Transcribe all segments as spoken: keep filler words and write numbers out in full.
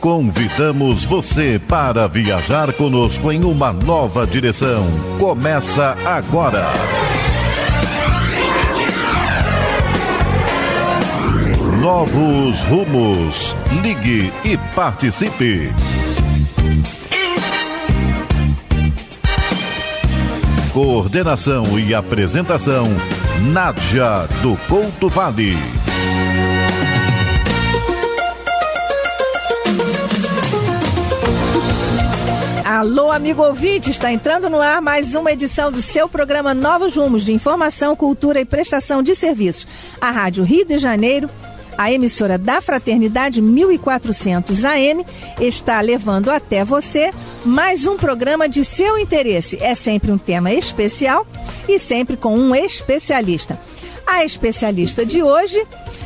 Convidamos você para viajar conosco em uma nova direção. Começa agora. Novos rumos. Ligue e participe. Coordenação e apresentação, Nádia do Couto Vale. Alô, amigo ouvinte, está entrando no ar mais uma edição do seu programa Novos Rumos, de informação, cultura e prestação de serviços. A Rádio Rio de Janeiro, a emissora da Fraternidade mil e quatrocentos A M, está levando até você mais um programa de seu interesse. É sempre um tema especial e sempre com um especialista. A especialista de hoje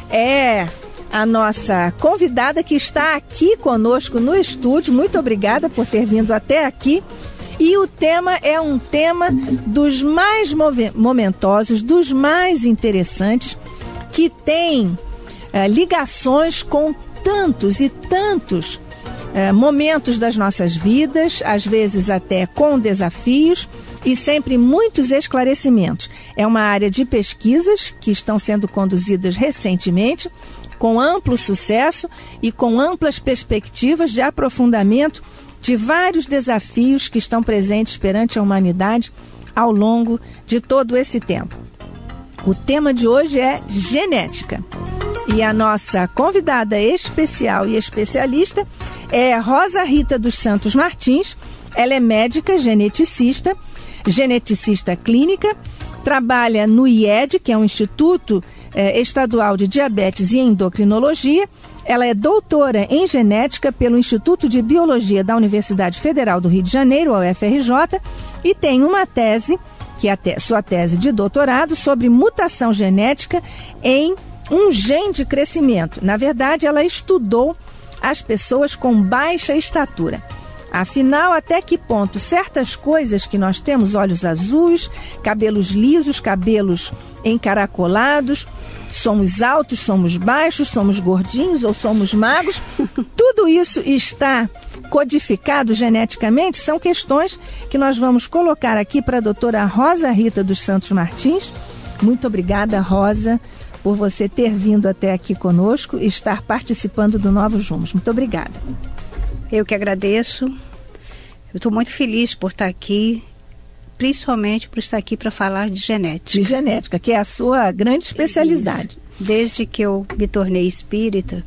é a nossa convidada que está aqui conosco no estúdio. Muito obrigada por ter vindo até aqui. E o tema é um tema dos mais momentosos, dos mais interessantes, que tem é, ligações com tantos e tantos é, momentos das nossas vidas, às vezes até com desafios e sempre muitos esclarecimentos. É uma área de pesquisas que estão sendo conduzidas recentemente, com amplo sucesso e com amplas perspectivas de aprofundamento de vários desafios que estão presentes perante a humanidade ao longo de todo esse tempo. O tema de hoje é genética. E a nossa convidada especial e especialista é Rosa Rita dos Santos Martins. Ela é médica geneticista, geneticista clínica, trabalha no I E D, que é um Instituto eh, Estadual de Diabetes e Endocrinologia. Ela é doutora em genética pelo Instituto de Biologia da Universidade Federal do Rio de Janeiro, a U F R J, e tem uma tese, que é a te- sua tese de doutorado, sobre mutação genética em um gene de crescimento. Na verdade, ela estudou as pessoas com baixa estatura. Afinal, até que ponto certas coisas que nós temos, olhos azuis, cabelos lisos, cabelos encaracolados, somos altos, somos baixos, somos gordinhos ou somos magros, tudo isso está codificado geneticamente? São questões que nós vamos colocar aqui para a doutora Rosa Rita dos Santos Martins. Muito obrigada, Rosa, por você ter vindo até aqui conosco e estar participando do Novos Rumos. Muito obrigada. Eu que agradeço. Eu estou muito feliz por estar aqui, principalmente por estar aqui para falar de genética. De genética, que é a sua grande especialidade. Isso. Desde que eu me tornei espírita,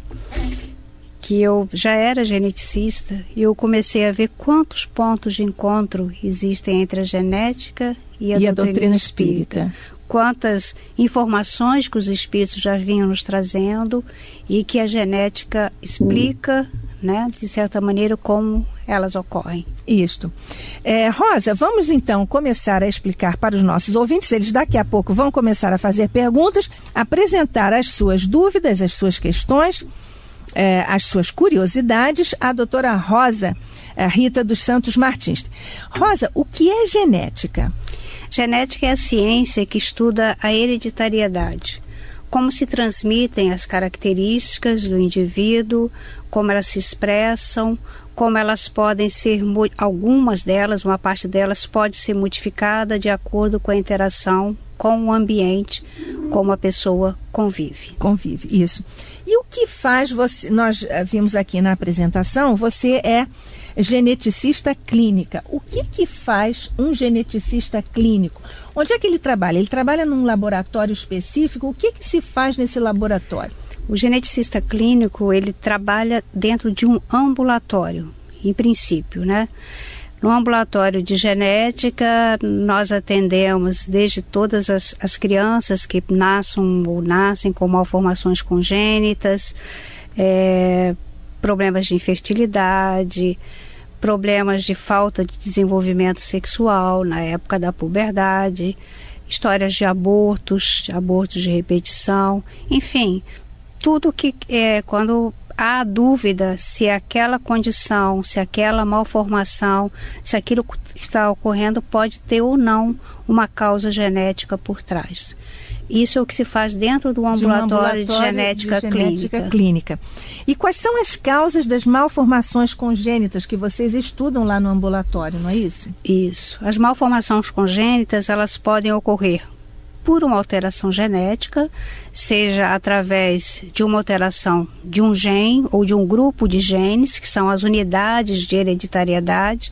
que eu já era geneticista, e eu comecei a ver quantos pontos de encontro existem entre a genética e a, e doutrina, a doutrina espírita. espírita. Quantas informações que os espíritos já vinham nos trazendo e que a genética explica, né, de certa maneira, como elas ocorrem. Isto. É, Rosa, vamos então começar a explicar para os nossos ouvintes, eles daqui a pouco vão começar a fazer perguntas, apresentar as suas dúvidas, as suas questões, é, as suas curiosidades, à doutora Rosa a Rita dos Santos Martins. Rosa, o que é genética? Genética é a ciência que estuda a hereditariedade, como se transmitem as características do indivíduo, como elas se expressam, como elas podem ser, algumas delas, uma parte delas pode ser modificada de acordo com a interação com o ambiente, como a pessoa convive. Convive, isso. E o que faz você, nós vimos aqui na apresentação, você é geneticista clínica. O que que faz um geneticista clínico? Onde é que ele trabalha? Ele trabalha num laboratório específico? O que que se faz nesse laboratório? O geneticista clínico, ele trabalha dentro de um ambulatório, em princípio, né? No ambulatório de genética, nós atendemos desde todas as, as crianças que nascem ou nascem com malformações congênitas, é, problemas de infertilidade, problemas de falta de desenvolvimento sexual na época da puberdade, histórias de abortos, de abortos de repetição, enfim, tudo que é quando há dúvida se aquela condição, se aquela malformação, se aquilo que está ocorrendo pode ter ou não uma causa genética por trás. Isso é o que se faz dentro do ambulatório de, um ambulatório de, genética, de genética clínica. clínica. E quais são as causas das malformações congênitas que vocês estudam lá no ambulatório, não é isso? Isso. As malformações congênitas, elas podem ocorrer por uma alteração genética, seja através de uma alteração de um gene ou de um grupo de genes, que são as unidades de hereditariedade,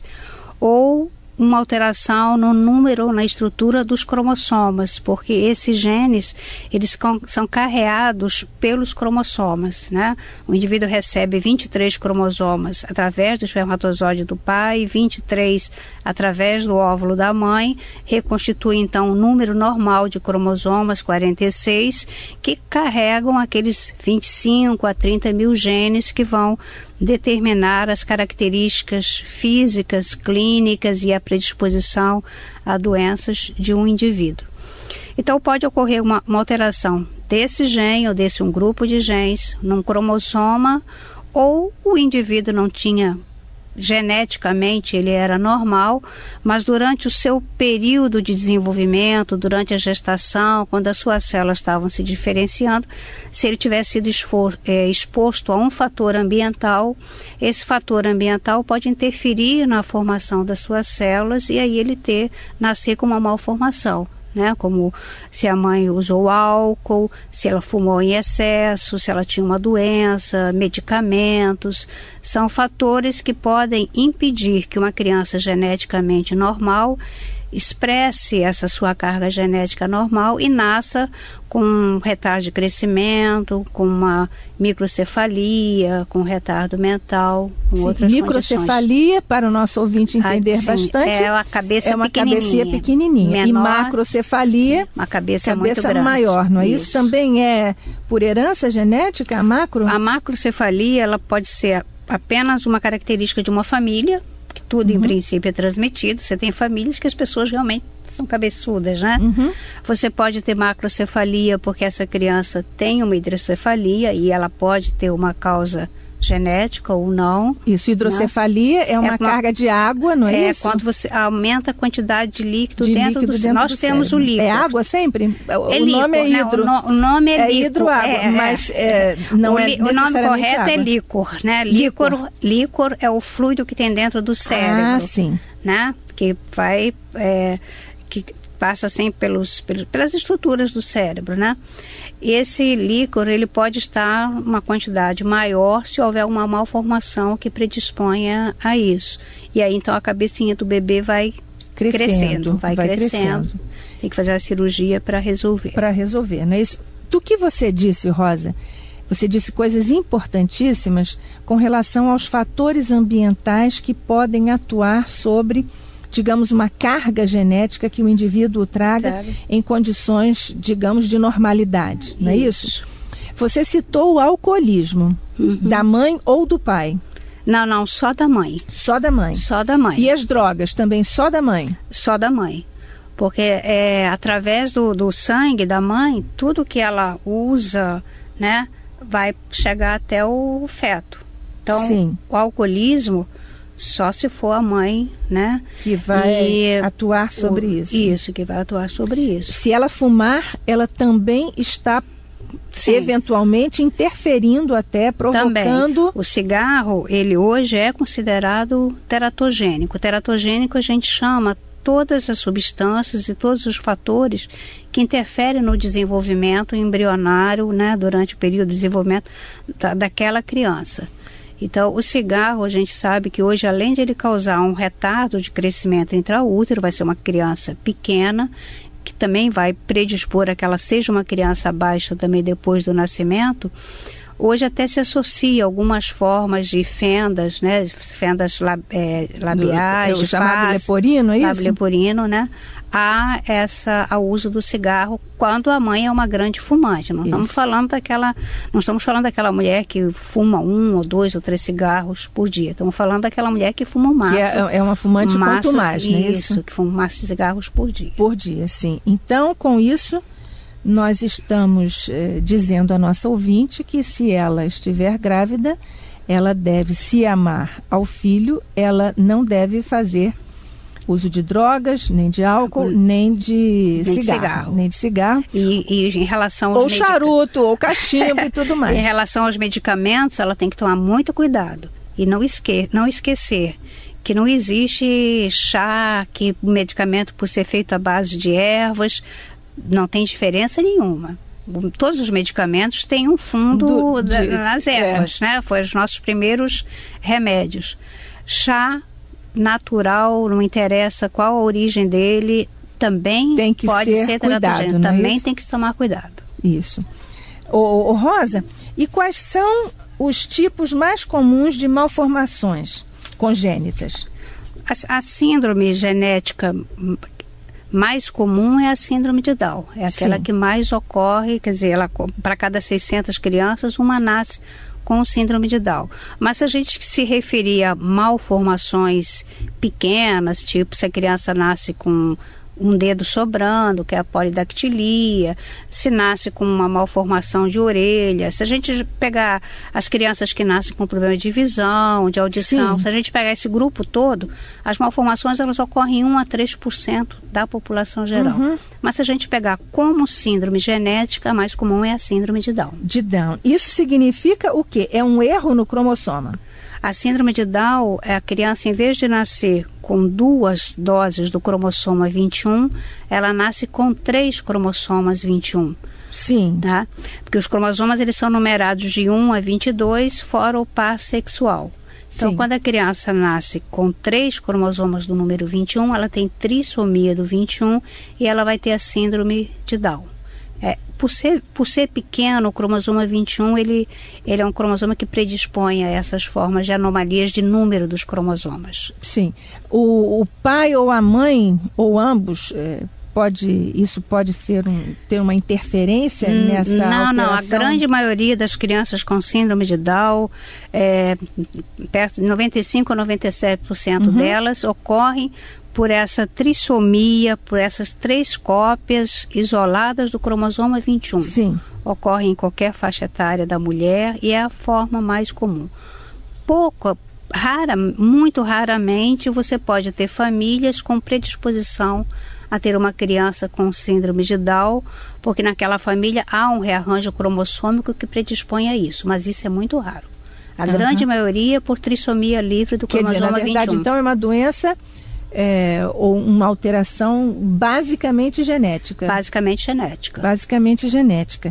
ou uma alteração no número ou na estrutura dos cromossomas, porque esses genes, eles são carreados pelos cromossomas, né? O indivíduo recebe vinte e três cromossomas através do espermatozoide do pai, vinte e três através do óvulo da mãe, reconstitui então um número normal de cromossomas, quarenta e seis, que carregam aqueles vinte e cinco a trinta mil genes que vão determinar as características físicas, clínicas e a predisposição a doenças de um indivíduo. Então pode ocorrer uma, uma alteração desse gene ou desse um grupo de genes num cromossoma, ou o indivíduo não tinha, geneticamente ele era normal, mas durante o seu período de desenvolvimento, durante a gestação, quando as suas células estavam se diferenciando, se ele tivesse sido exposto, é, exposto a um fator ambiental, esse fator ambiental pode interferir na formação das suas células e aí ele ter, nascer com uma malformação. Né, como se a mãe usou álcool, se ela fumou em excesso, se ela tinha uma doença, medicamentos, são fatores que podem impedir que uma criança geneticamente normal expresse essa sua carga genética normal e nasça com um retardo de crescimento, com uma microcefalia, com retardo mental, com sim, outras microcefalia, condições. Para o nosso ouvinte entender ah, sim, bastante, é uma cabeça é uma pequenininha, cabeça pequenininha. Menor, e macrocefalia, uma cabeça, cabeça muito grande. maior, não é isso? Isso também é por herança genética, a macro? A macrocefalia, ela pode ser apenas uma característica de uma família, que tudo, uhum, em princípio é transmitido. Você tem famílias que as pessoas realmente são cabeçudas, né? Uhum. Você pode ter macrocefalia porque essa criança tem uma hidrocefalia e ela pode ter uma causa genética ou não. Isso, hidrocefalia, né? É uma, é uma carga de água, não é, é isso? É quando você aumenta a quantidade de líquido de dentro líquido do dentro Nós do temos cérebro. o líquido. É água sempre? O é nome líquor, é hidro. Não, o nome é, é líquor. hidroágua, é, mas é, não o, é li, o nome correto água. é líquor, né? Líquor, líquor. Líquor é o fluido que tem dentro do cérebro. Ah, sim. Né? Que vai... É, que passa sempre pelos, pelos, pelas estruturas do cérebro, né? Esse líquor, ele pode estar uma quantidade maior se houver uma malformação que predisponha a isso. E aí, então, a cabecinha do bebê vai crescendo, crescendo vai, vai crescendo. crescendo. Tem que fazer a cirurgia para resolver. Para resolver, não é isso? Do que você disse, Rosa, você disse coisas importantíssimas com relação aos fatores ambientais que podem atuar sobre, digamos, uma carga genética que o indivíduo traga claro. Em condições, digamos, de normalidade, não é isso? isso? Você citou o alcoolismo, uhum. da mãe ou do pai? Não, não, só da mãe. Só da mãe? Só da mãe. E as drogas também só da mãe? Só da mãe. Porque é, através do, do sangue da mãe, tudo que ela usa, né, vai chegar até o feto. Então, Sim. o alcoolismo... Só se for a mãe, né? Que vai e atuar sobre o, isso. Isso, que vai atuar sobre isso. Se ela fumar, ela também está Sim. eventualmente interferindo até, provocando... Também. O cigarro, ele hoje é considerado teratogênico. Teratogênico a gente chama todas as substâncias e todos os fatores que interferem no desenvolvimento embrionário, né? Durante o período de desenvolvimento da, daquela criança. Então, o cigarro, a gente sabe que hoje, além de ele causar um retardo de crescimento intraútero, vai ser uma criança pequena, que também vai predispor a que ela seja uma criança baixa também depois do nascimento. Hoje até se associa algumas formas de fendas, né? Fendas lab, é, labiais, o, o chamado leporino, é isso? Leporino, né? A essa, ao uso do cigarro quando a mãe é uma grande fumante. Não estamos falando daquela, não estamos falando daquela mulher que fuma um ou dois ou três cigarros por dia. Estamos falando daquela mulher que fuma um maço. Que é, é uma fumante um maço, quanto mais, não é isso? Isso, que fuma um maço de cigarros por dia. Por dia, sim. Então, com isso, nós estamos eh, dizendo à nossa ouvinte que se ela estiver grávida, ela deve se amar ao filho, ela não deve fazer uso de drogas, nem de álcool, nem de nem cigarro, de cigarro. Nem de cigarro. E, e em relação aos ou medica... charuto, ou cachimbo e tudo mais. Em relação aos medicamentos, ela tem que tomar muito cuidado. E não, esque... não esquecer que não existe chá, que o medicamento, por ser feito à base de ervas, não tem diferença nenhuma. Todos os medicamentos têm um fundo Do, de, da, nas ervas, é. né? Foram os nossos primeiros remédios. Chá natural, não interessa qual a origem dele, também tem que pode ser, ser teratogênico. Também é tem que tomar cuidado. Isso. Ô, ô, Rosa, e quais são os tipos mais comuns de malformações congênitas? A, a síndrome genética mais comum é a síndrome de Down. É aquela Sim. que mais ocorre, quer dizer, ela, para cada seiscentas crianças, uma nasce com síndrome de Down. Mas se a gente se referir a malformações pequenas, tipo se a criança nasce com um dedo sobrando, que é a polidactilia, se nasce com uma malformação de orelha, se a gente pegar as crianças que nascem com problema de visão, de audição, Sim. se a gente pegar esse grupo todo, as malformações elas ocorrem em um a três por cento da população geral. Uhum. Mas se a gente pegar como síndrome genética, a mais comum é a síndrome de Down. De Down. Isso significa o quê? É um erro no cromossoma? A síndrome de Down é a criança, em vez de nascer com duas doses do cromossoma vinte e um, ela nasce com três cromossomas vinte e um. Sim. Tá? Porque os cromossomas eles são numerados de um a vinte e dois, fora o par sexual. Então, Sim. quando a criança nasce com três cromossomas do número vinte e um, ela tem trissomia do vinte e um e ela vai ter a síndrome de Down. É, por, ser, por ser pequeno, o cromosoma vinte e um ele, ele é um cromosoma que predispõe a essas formas de anomalias de número dos cromossomas. Sim. O, o pai ou a mãe, ou ambos, é, pode, isso pode ser um, ter uma interferência hum, nessa não, alteração? Não, a grande maioria das crianças com síndrome de Down, é, perto de noventa e cinco a noventa e sete por cento uhum. delas ocorrem por essa trissomia, por essas três cópias isoladas do cromosoma vinte e um. Sim. Ocorre em qualquer faixa etária da mulher e é a forma mais comum. Pouco, rara, muito raramente você pode ter famílias com predisposição a ter uma criança com síndrome de Down, porque naquela família há um rearranjo cromossômico que predispõe a isso, mas isso é muito raro. A uhum. grande maioria por trissomia livre do Quer cromosoma dizer, na verdade, vinte e um. Então é uma doença... É, ou uma alteração basicamente genética. Basicamente genética. Basicamente genética.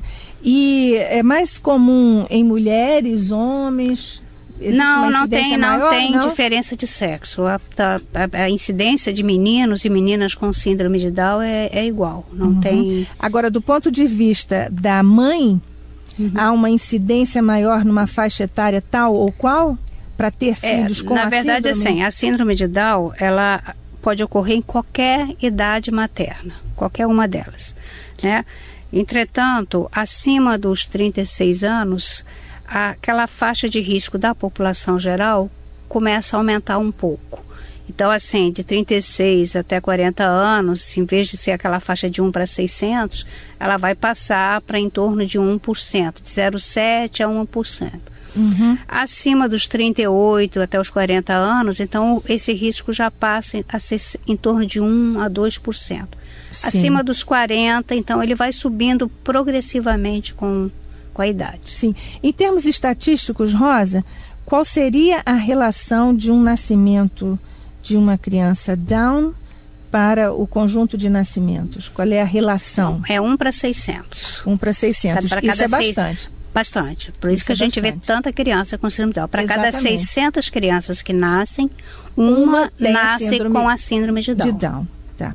E é mais comum em mulheres, homens? Existe não, não tem, maior, não tem não? diferença de sexo. A, a, a incidência de meninos e meninas com síndrome de Down é, é igual. Não uhum. tem. Agora, do ponto de vista da mãe, uhum. há uma incidência maior numa faixa etária tal ou qual? Para ter filhos é, com a síndrome? Na verdade, assim, a síndrome de Down, ela pode ocorrer em qualquer idade materna, qualquer uma delas, né? Entretanto, acima dos trinta e seis anos, aquela faixa de risco da população geral começa a aumentar um pouco. Então, assim, de trinta e seis até quarenta anos, em vez de ser aquela faixa de um para seiscentos, ela vai passar para em torno de um por cento, de zero vírgula sete por cento a um por cento. Uhum. Acima dos trinta e oito até os quarenta anos, então esse risco já passa a ser em torno de um a dois por cento. Sim. Acima dos quarenta, então ele vai subindo progressivamente com, com a idade. Sim. Em termos estatísticos, Rosa, qual seria a relação de um nascimento de uma criança Down para o conjunto de nascimentos? Qual é a relação? É um para seiscentos. um para seiscentos. Para Isso é seis... bastante. Bastante. Por isso, isso que a é gente bastante. vê tanta criança com síndrome de Down. Para cada seiscentas crianças que nascem, uma, uma nasce a com a síndrome de Down. De Down. Tá.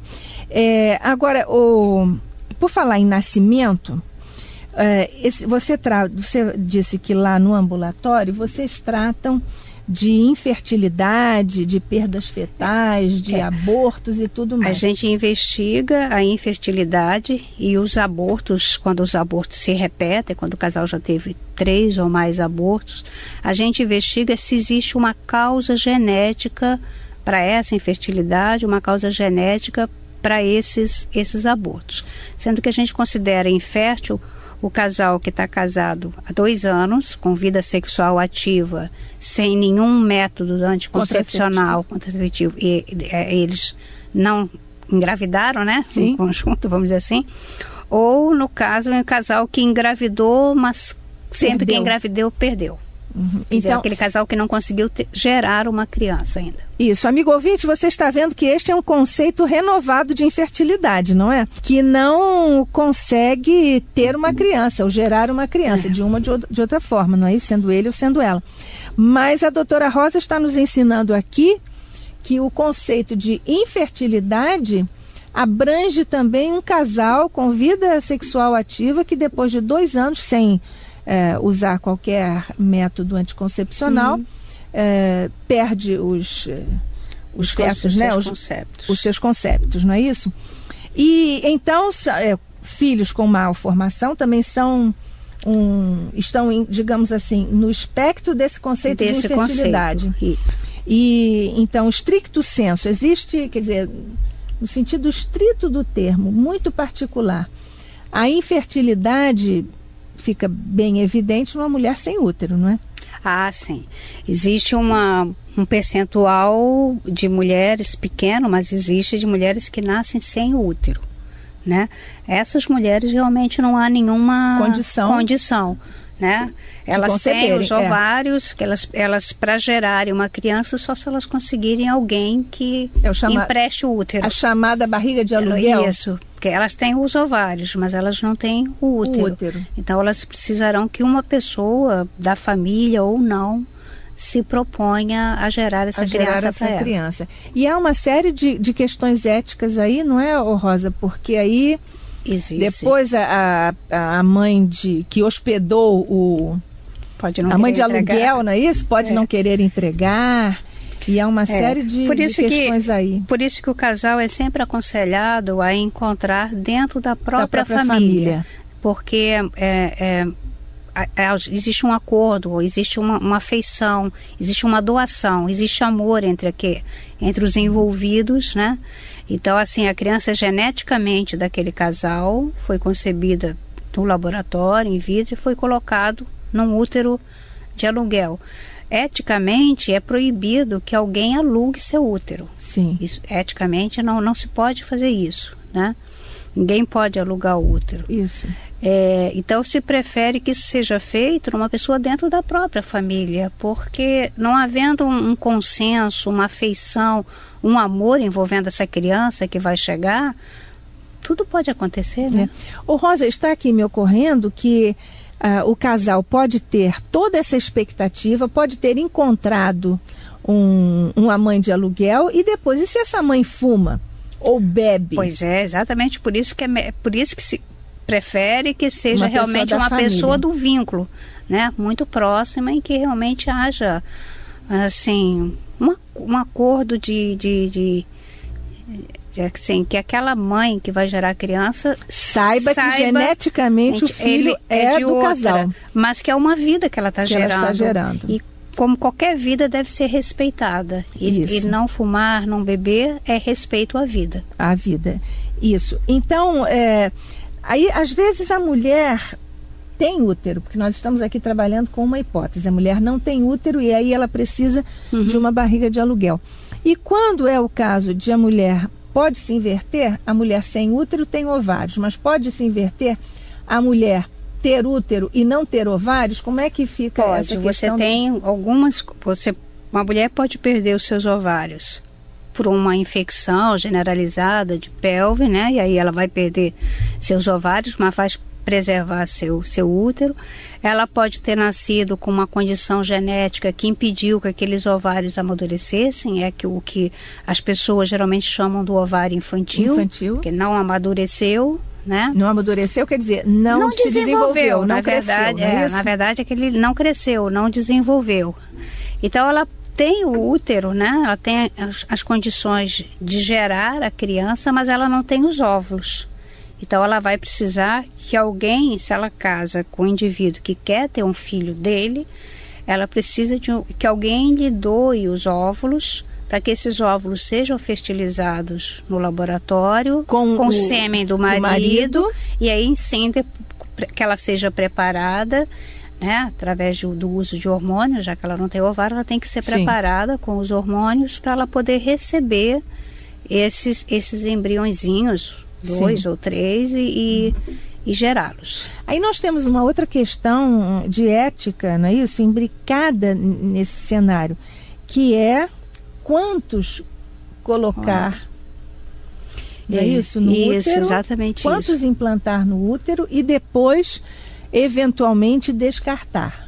É, agora, o, por falar em nascimento, é, esse, você, tra, você disse que lá no ambulatório vocês tratam de infertilidade, de perdas fetais, de é. abortos e tudo mais. A gente investiga a infertilidade e os abortos, quando os abortos se repetem, quando o casal já teve três ou mais abortos, a gente investiga se existe uma causa genética para essa infertilidade, uma causa genética para esses, esses abortos. Sendo que a gente considera infértil o casal que está casado há dois anos, com vida sexual ativa, sem nenhum método anticoncepcional, contraceptivo, e, e eles não engravidaram, né? Sim. Em conjunto, vamos dizer assim. Ou, no caso, um casal que engravidou, mas sempre Perdeu. que engravidou, perdeu. Uhum. Quer dizer, Então, aquele casal que não conseguiu ter, gerar uma criança ainda. isso, amigo ouvinte, você está vendo que este é um conceito renovado de infertilidade, não é? Que não consegue ter uma criança ou gerar uma criança, é. de uma ou de outra forma, não é isso? Sendo ele ou sendo ela. Mas a doutora Rosa está nos ensinando aqui que o conceito de infertilidade abrange também um casal com vida sexual ativa que depois de dois anos sem É, usar qualquer método anticoncepcional, uhum. é, perde os, os, os fetos, né? Os, conceptos. os seus conceptos, não é isso? E então, é, filhos com malformação também são, um, estão, em, digamos assim, no espectro desse conceito desse de infertilidade. Conceito. Isso. E então, stricto sensu, existe, quer dizer, no sentido estrito do termo, muito particular, a infertilidade fica bem evidente numa mulher sem útero, não é? Ah, sim. Existe uma, um percentual de mulheres pequeno, mas existe de mulheres que nascem sem útero, né? Essas mulheres realmente não há nenhuma condição, condição né? Elas têm os ovários, é. que elas, elas para gerarem uma criança só se elas conseguirem alguém que é chama, empreste o útero. A chamada barriga de aluguel. Isso, porque elas têm os ovários, mas elas não têm o útero. O útero. Então elas precisarão que uma pessoa da família ou não se proponha a gerar essa a criança para ela. Criança. E há uma série de, de questões éticas aí, não é, Rosa? Porque aí existe. Depois a, a, a mãe de, que hospedou o pode não a mãe de entregar. aluguel, não é isso? Pode é. não querer entregar. E há uma é. série de, por isso de questões que, aí. Por isso que o casal é sempre aconselhado a encontrar dentro da própria, da própria família. família. Porque é, é, é, é, existe um acordo, existe uma, uma afeição, existe uma doação, existe amor entre, aqui, entre os envolvidos, né? Então, assim, a criança geneticamente daquele casal foi concebida no laboratório, in vitro, e foi colocado num útero de aluguel. Eticamente, é proibido que alguém alugue seu útero. Sim. Isso, eticamente, não, não se pode fazer isso, né? Ninguém pode alugar o útero. Isso. É, então, se prefere que isso seja feito numa pessoa dentro da própria família, porque não havendo um, um consenso, uma afeição, um amor envolvendo essa criança que vai chegar, tudo pode acontecer, né? É. Ô, Rosa, está aqui me ocorrendo que uh, o casal pode ter toda essa expectativa, pode ter encontrado um, uma mãe de aluguel e depois, e se essa mãe fuma ou bebe? Pois é, exatamente por isso que, é, por isso que se prefere que seja uma realmente uma família. Pessoa do vínculo, né? Muito próxima, em que realmente haja, assim, uma, um acordo de, de, de, de assim, que aquela mãe que vai gerar a criança saiba, saiba que geneticamente o filho é, é do outra, casal, mas que é uma vida que ela está gerando. gerando. E como qualquer vida deve ser respeitada. E, e não fumar, não beber é respeito à vida. À vida, isso. Então, é, aí às vezes a mulher tem útero, porque nós estamos aqui trabalhando com uma hipótese. A mulher não tem útero e aí ela precisa uhum. de uma barriga de aluguel. E quando é o caso de a mulher, pode se inverter, a mulher sem útero tem ovários, mas pode se inverter a mulher ter útero e não ter ovários? Como é que fica pode, essa questão? Você tem do... algumas... Você, uma mulher pode perder os seus ovários por uma infecção generalizada de pelve, né? E aí ela vai perder seus ovários, mas vai preservar seu, seu útero. Ela pode ter nascido com uma condição genética que impediu que aqueles ovários amadurecessem, é que o que as pessoas geralmente chamam do ovário infantil, infantil. que não amadureceu, né? Não amadureceu, quer dizer, não, não se desenvolveu, desenvolveu não na cresceu. Verdade, não é é, na verdade é que ele não cresceu, não desenvolveu. Então ela tem o útero, né? Ela tem as, as condições de gerar a criança, mas ela não tem os óvulos. Então ela vai precisar que alguém, se ela casa com um indivíduo que quer ter um filho dele, ela precisa de um, que alguém lhe doe os óvulos, para que esses óvulos sejam fertilizados no laboratório com, com o sêmen do marido, do marido, e aí sim que ela seja preparada, né, através do, do uso de hormônios, já que ela não tem ovário, ela tem que ser Sim. preparada com os hormônios para ela poder receber esses, esses embriõezinhos, dois Sim. ou três, e, e, e gerá-los. Aí nós temos uma outra questão de ética, não é isso? Imbricada nesse cenário, que é quantos colocar, não é isso? No isso, útero, exatamente quantos isso. implantar no útero e depois eventualmente descartar.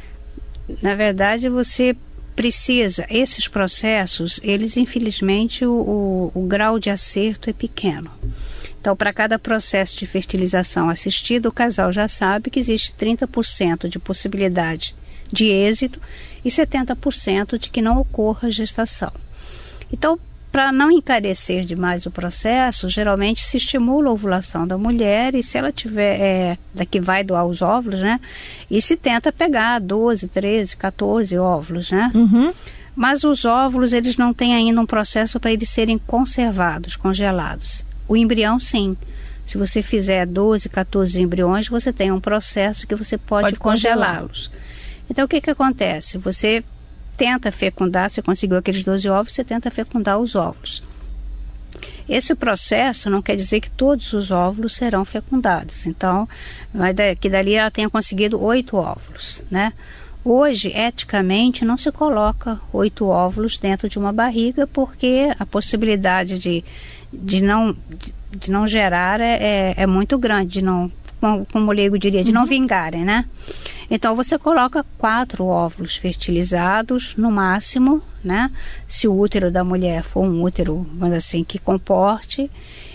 Na verdade, você precisa, esses processos, eles infelizmente o, o, o grau de acerto é pequeno. Então, para cada processo de fertilização assistida, o casal já sabe que existe trinta por cento de possibilidade de êxito e setenta por cento de que não ocorra gestação. Então, para não encarecer demais o processo, geralmente se estimula a ovulação da mulher e se ela tiver, é, daqui vai doar os óvulos, né? E se tenta pegar doze, treze, quatorze óvulos, né? Uhum. Mas os óvulos, eles não têm ainda um processo para eles serem conservados, congelados. O embrião, sim. Se você fizer doze, quatorze embriões, você tem um processo que você pode, pode congelá-los. Então, o que que acontece? Você tenta fecundar, você conseguiu aqueles doze óvulos, você tenta fecundar os óvulos. Esse processo não quer dizer que todos os óvulos serão fecundados. Então, que dali ela tenha conseguido oito óvulos, né? Hoje, eticamente, não se coloca oito óvulos dentro de uma barriga, porque a possibilidade de, de, não, de, de não gerar é, é, é muito grande, de não, como o leigo diria, de não vingarem, né? Então, você coloca quatro óvulos fertilizados, no máximo, né? Se o útero da mulher for um útero, vamos assim, que comporte.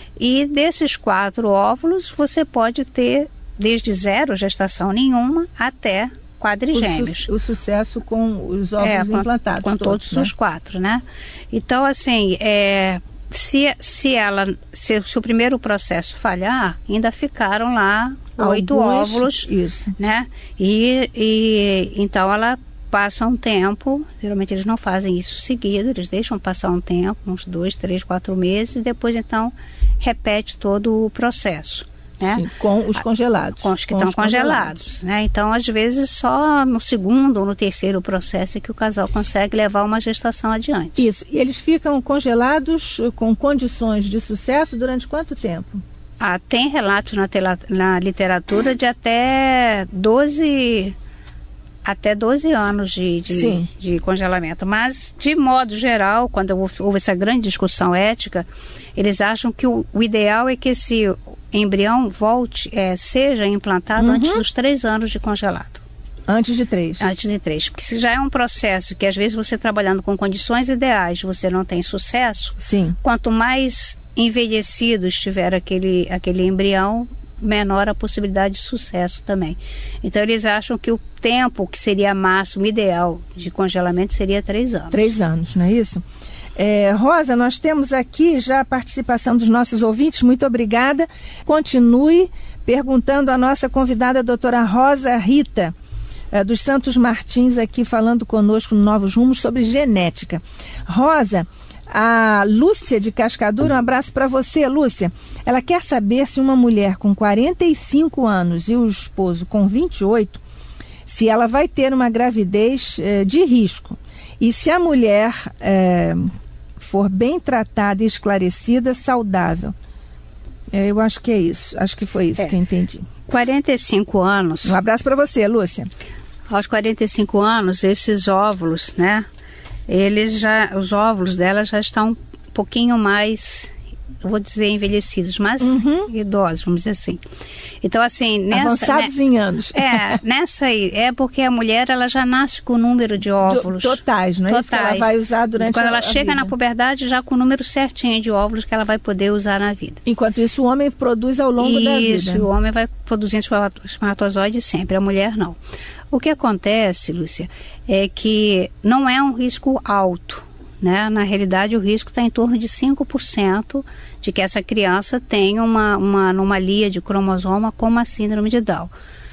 E desses quatro óvulos, você pode ter desde zero gestação nenhuma até quadrigêmeos. O, su o sucesso com os óvulos é, com, implantados. Com todos, todos né? os quatro, né? Então, assim, é... Se, se, ela, se, se o primeiro processo falhar, ainda ficaram lá oito óvulos, isso. né? E, e então ela passa um tempo, geralmente eles não fazem isso seguido, eles deixam passar um tempo, uns dois, três, quatro meses, e depois então repete todo o processo. Né? Sim, com os congelados. Com os que com estão os congelados. congelados. Né? Então, às vezes, só no segundo ou no terceiro processo é que o casal consegue levar uma gestação adiante. Isso. E eles ficam congelados com condições de sucesso durante quanto tempo? Ah, tem relatos na, na literatura de até doze, até doze anos de, de, de congelamento. Mas, de modo geral, quando houve essa grande discussão ética, eles acham que o, o ideal é que esse embrião volte, é, seja implantado uhum. antes dos três anos de congelado. Antes de três? Antes de três. Porque se já é um processo que, às vezes, você trabalhando com condições ideais, você não tem sucesso, Sim. quanto mais envelhecido estiver aquele, aquele embrião, menor a possibilidade de sucesso também. Então, eles acham que o tempo que seria máximo ideal de congelamento seria três anos. Três anos, não é isso? É, Rosa, nós temos aqui já a participação dos nossos ouvintes, muito obrigada. Continue perguntando à nossa convidada, a doutora Rosa Rita, é, dos Santos Martins, aqui falando conosco no Novos Rumos sobre genética. Rosa, a Lúcia de Cascadura, um abraço para você, Lúcia. Ela quer saber se uma mulher com quarenta e cinco anos e o esposo com vinte e oito, se ela vai ter uma gravidez é, de risco. E se a mulher é, for bem tratada, esclarecida, saudável. É, eu acho que é isso. Acho que foi isso é. que eu entendi. quarenta e cinco anos. Um abraço para você, Lúcia. Aos quarenta e cinco anos, esses óvulos, né? Eles já, os óvulos dela já estão um pouquinho mais, vou dizer, envelhecidos, mas uhum. idosos, vamos dizer assim. Então, assim, nessa, avançados né, em anos. É, nessa aí, é porque a mulher, ela já nasce com o número de óvulos. Totais, não é totais. Isso que ela vai usar durante Quando a, ela a chega vida. na puberdade, já com o número certinho de óvulos que ela vai poder usar na vida. Enquanto isso, o homem produz ao longo isso, da vida. Isso, o homem vai produzindo espermatozoide sempre, a mulher não. O que acontece, Lúcia, é que não é um risco alto, né? Na realidade, o risco está em torno de cinco por cento de que essa criança tenha uma, uma anomalia de cromossoma como a síndrome de Down.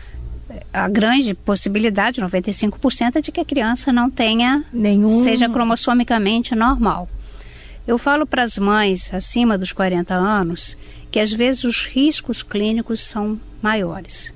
A grande possibilidade, noventa e cinco por cento, é de que a criança não tenha, nenhum, seja cromossomicamente normal. Eu falo para as mães acima dos quarenta anos que às vezes os riscos clínicos são maiores.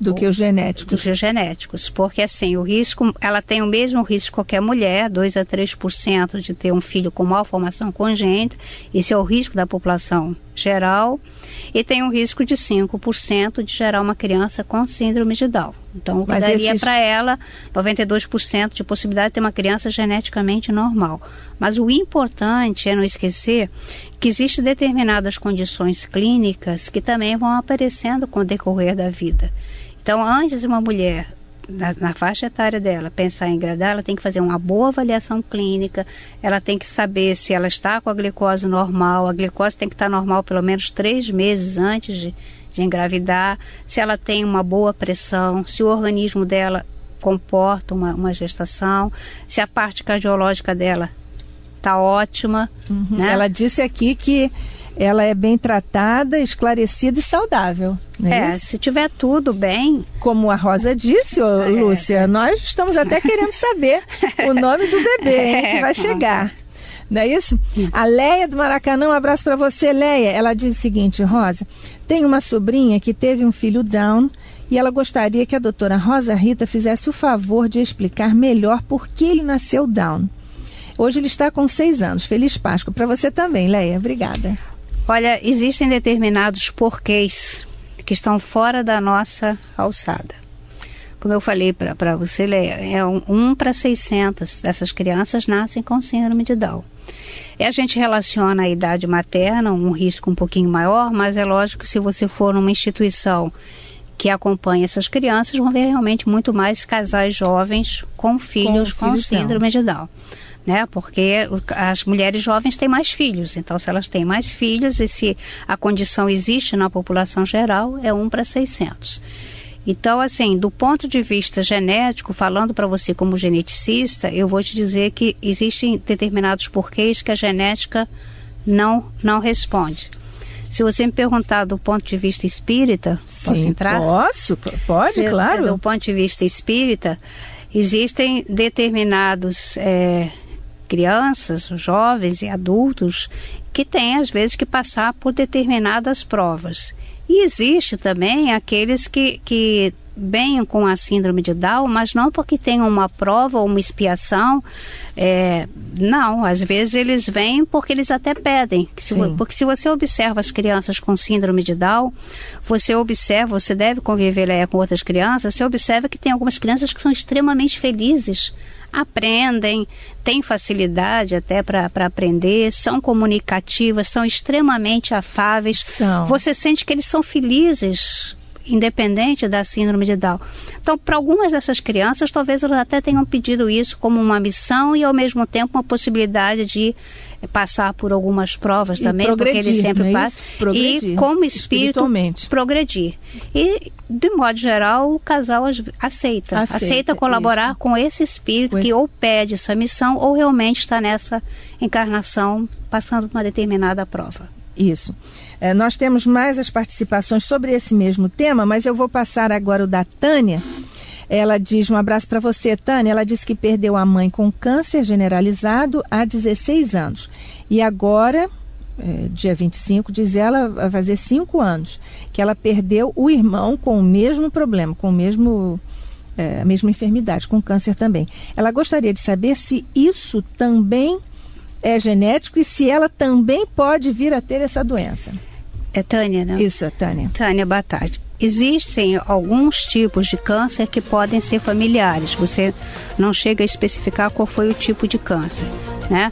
Do que os genéticos. Do que os genéticos. Porque, assim, o risco, ela tem o mesmo risco que qualquer mulher, dois a três por cento de ter um filho com malformação congênita. Esse é o risco da população geral. E tem um risco de cinco por cento de gerar uma criança com síndrome de Down. Então, o que Mas daria esses... para ela noventa e dois por cento de possibilidade de ter uma criança geneticamente normal. Mas o importante é não esquecer que existem determinadas condições clínicas que também vão aparecendo com o decorrer da vida. Então, antes de uma mulher, na, na faixa etária dela, pensar em engravidar, ela tem que fazer uma boa avaliação clínica, ela tem que saber se ela está com a glicose normal, a glicose tem que estar normal pelo menos três meses antes de, de engravidar, se ela tem uma boa pressão, se o organismo dela comporta uma, uma gestação, se a parte cardiológica dela está ótima. Uhum. Né? Ela disse aqui que ela é bem tratada, esclarecida e saudável. Não é, é isso? Se tiver tudo bem. Como a Rosa disse, ô, é, Lúcia, é. nós estamos até querendo saber o nome do bebê, hein, que vai chegar. Não é isso? A Leia do Maracanã, um abraço para você, Leia. Ela diz o seguinte, Rosa, tem uma sobrinha que teve um filho Down e ela gostaria que a doutora Rosa Rita fizesse o favor de explicar melhor por que ele nasceu Down. Hoje ele está com seis anos. Feliz Páscoa. Para você também, Leia. Obrigada. Olha, existem determinados porquês que estão fora da nossa alçada. Como eu falei para você, Leia, é um, um para seiscentos dessas crianças nascem com síndrome de Down. E a gente relaciona a idade materna, um risco um pouquinho maior, mas é lógico que se você for numa instituição que acompanha essas crianças, vão ver realmente muito mais casais jovens com filhos com, com síndrome de Down. Né? Porque as mulheres jovens têm mais filhos, então se elas têm mais filhos e se a condição existe na população geral, é um para seiscentos. Então, assim, do ponto de vista genético, falando para você como geneticista, eu vou te dizer que existem determinados porquês que a genética não, não responde. Se você me perguntar do ponto de vista espírita, Sim, posso entrar? Posso, pode, se, claro. Do ponto de vista espírita, existem determinados é, crianças, jovens e adultos que têm, às vezes, que passar por determinadas provas. E existe também aqueles que, que venham com a síndrome de Down, mas não porque tenham uma prova ou uma expiação. É, não, às vezes eles vêm porque eles até pedem. Se, porque se você observa as crianças com síndrome de Down, você observa, você deve conviver é, com outras crianças, você observa que tem algumas crianças que são extremamente felizes, aprendem, têm facilidade até para aprender, são comunicativas, são extremamente afáveis. São. Você sente que eles são felizes, independente da síndrome de Down. Então, para algumas dessas crianças, talvez elas até tenham pedido isso como uma missão e, ao mesmo tempo, uma possibilidade de passar por algumas provas e também, porque eles sempre passam. E, como espírito, progredir. E, de modo geral, o casal aceita. Aceita, aceita colaborar isso. com esse espírito com que esse... ou pede essa missão ou realmente está nessa encarnação passando por uma determinada prova. Isso. É, nós temos mais as participações sobre esse mesmo tema, mas eu vou passar agora o da Tânia. Ela diz, um abraço para você, Tânia. Ela disse que perdeu a mãe com câncer generalizado há dezesseis anos. E agora, é, dia vinte e cinco, diz ela, vai fazer cinco anos, que ela perdeu o irmão com o mesmo problema, com o mesmo, é, a mesma enfermidade, com câncer também. Ela gostaria de saber se isso também é genético e se ela também pode vir a ter essa doença. É Tânia, né? Isso, é Tânia. Tânia, boa tarde. Existem alguns tipos de câncer que podem ser familiares. Você não chega a especificar qual foi o tipo de câncer, né?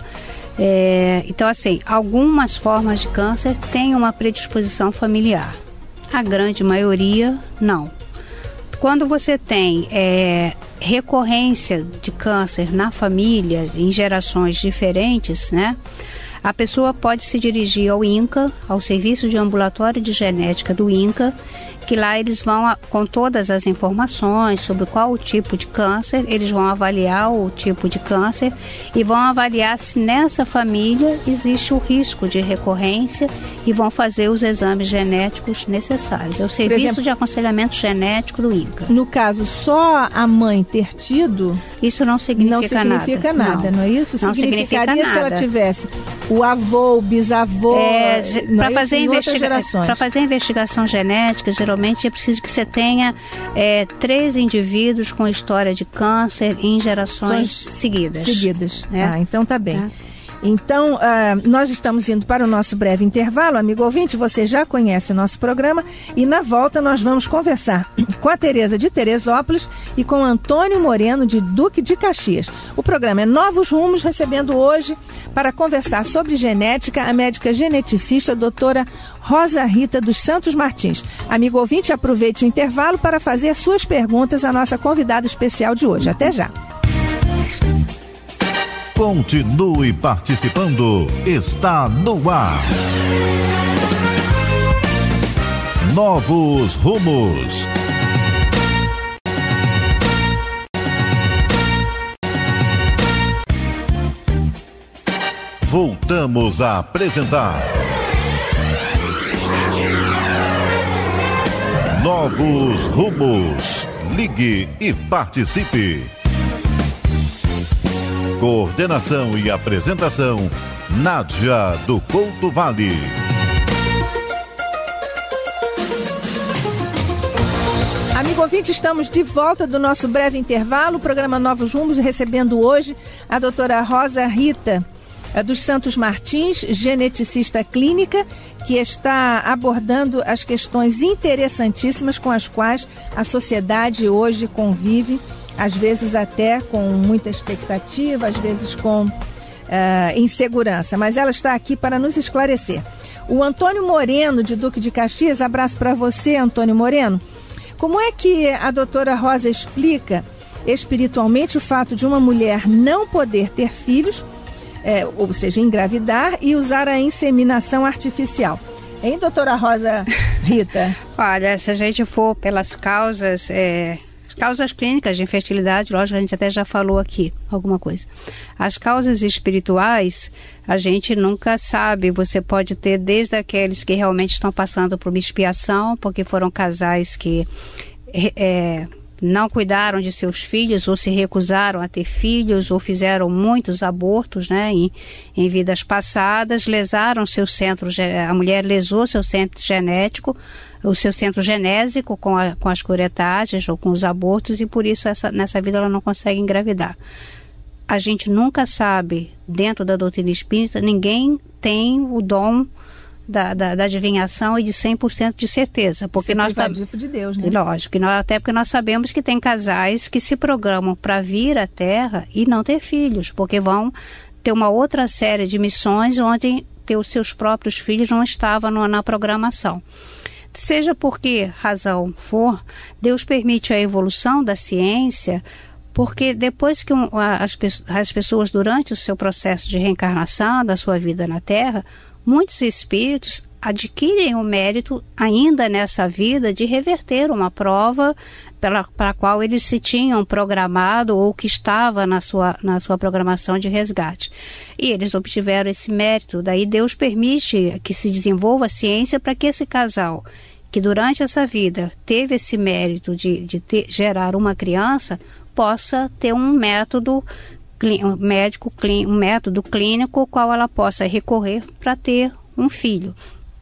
É, então, assim, algumas formas de câncer têm uma predisposição familiar. A grande maioria, não. Quando você tem é, recorrência de câncer na família, em gerações diferentes, né? A pessoa pode se dirigir ao INCA, ao Serviço de Ambulatório de Genética do INCA, que lá eles vão, com todas as informações sobre qual o tipo de câncer, eles vão avaliar o tipo de câncer e vão avaliar se nessa família existe o risco de recorrência e vão fazer os exames genéticos necessários. É o Serviço exemplo, de Aconselhamento Genético do INCA. No caso, só a mãe ter tido... Isso não significa nada. Não significa nada, nada não. não é isso? Não significa nada. Se ela tivesse o avô, o bisavô, é, para fazer, investiga fazer a investigação genética, geralmente é preciso que você tenha é, três indivíduos com história de câncer em gerações São seguidas. Seguidas, né? Ah, então tá bem. É. Então, uh, nós estamos indo para o nosso breve intervalo. Amigo ouvinte, você já conhece o nosso programa e na volta nós vamos conversar com a Tereza de Teresópolis e com Antônio Moreno de Duque de Caxias. O programa é Novos Rumos, recebendo hoje para conversar sobre genética a médica geneticista a doutora Rosa Rita dos Santos Martins. Amigo ouvinte, aproveite o intervalo para fazer suas perguntas à nossa convidada especial de hoje. Até já. Continue participando. Está no ar. Novos Rumos. Voltamos a apresentar Novos Rumos. Ligue e participe. Coordenação e apresentação, Nádia do Couto Vale. Amigo ouvinte, estamos de volta do nosso breve intervalo, o programa Novos Rumos, recebendo hoje a doutora Rosa Rita dos Santos Martins, geneticista clínica, que está abordando as questões interessantíssimas com as quais a sociedade hoje convive, às vezes até com muita expectativa, às vezes com uh, insegurança, mas ela está aqui para nos esclarecer. O Antônio Moreno, de Duque de Caxias, abraço para você, Antônio Moreno. Como é que a doutora Rosa explica espiritualmente o fato de uma mulher não poder ter filhos, é, ou seja, engravidar e usar a inseminação artificial? Hein, doutora Rosa Rita? Olha, se a gente for pelas causas... É... Causas clínicas de infertilidade, lógico, a gente até já falou aqui alguma coisa. As causas espirituais, a gente nunca sabe. Você pode ter desde aqueles que realmente estão passando por uma expiação, porque foram casais que é, não cuidaram de seus filhos, ou se recusaram a ter filhos, ou fizeram muitos abortos, né, em, em vidas passadas, lesaram seu centro, a mulher lesou seu centro genético, o seu centro genésico com, a, com as curetagens ou com os abortos, e por isso essa, nessa vida ela não consegue engravidar. A gente nunca sabe, dentro da doutrina espírita, ninguém tem o dom da, da, da adivinhação e de cem por cento de certeza. Porque nós sabemos de Deus, né? Lógico, nós, até porque nós sabemos que tem casais que se programam para vir à Terra e não ter filhos, porque vão ter uma outra série de missões onde ter os seus próprios filhos não estavam no, na programação. Seja por que razão for, Deus permite a evolução da ciência, porque depois que um, as, as pessoas, durante o seu processo de reencarnação, da sua vida na Terra, muitos espíritos adquirem o mérito, ainda nessa vida, de reverter uma prova pela, para a qual eles se tinham programado ou que estava na sua, na sua programação de resgate. E eles obtiveram esse mérito. Daí Deus permite que se desenvolva a ciência para que esse casal, que durante essa vida teve esse mérito de, de ter, gerar uma criança, possa ter um método um médico, um método clínico ao qual ela possa recorrer para ter um filho.